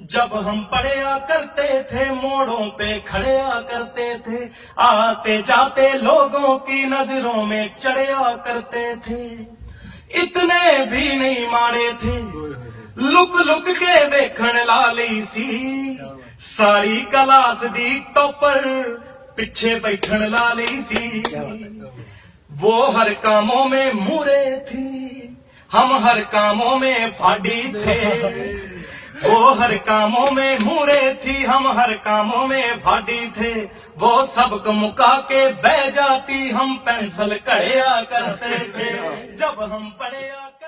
जब हम पढ़या करते थे मोड़ों पे खड़या करते थे, आते जाते लोगों की नजरों में चढ़या करते थे। इतने भी नहीं मारे थे, लुक लुक के देखण लाली सी, सारी क्लास दी टॉपर पिछे बैठन लाली सी। वो हर कामों में मूरे थी, हम हर कामों में फाड़ी थे। वो हर कामों में मूरे थी, हम हर कामों में फाड़ी थे। वो सबक मुका के बह जाती, हम पेंसिल कढ़या करते थे। जब हम पढ़या